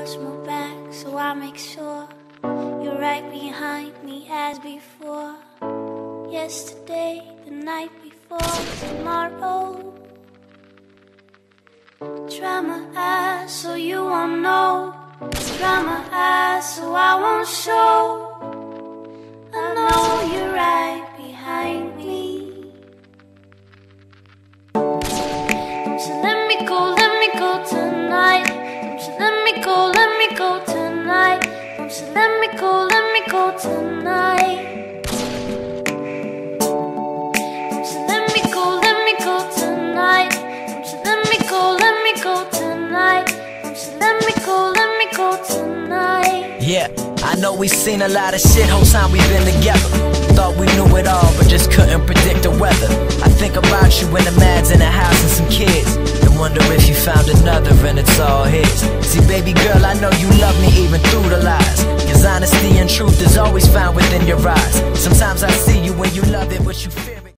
watch my back, so I make sure you're right behind me as before. Yesterday, the night before, tomorrow. Dry my eyes so you won't know. Dry my eyes so I won't show. I know you're right behind me. Don't you let me go tonight. Don't you let me go tonight. Don't you let me go tonight. Don't you let me go tonight. Don't you let me go tonight. Don't you let me go tonight. Yeah, I know we've seen a lot of shit whole time we've been together. Thought we knew it all, but just couldn't predict the weather. I think about you when the mad's in the house and some kids, and wonder if you found another and it's all his. See, baby girl, I know you love me even through the lies, cause honesty and truth is always found within your eyes. Sometimes I see you when you love it, but you fear it.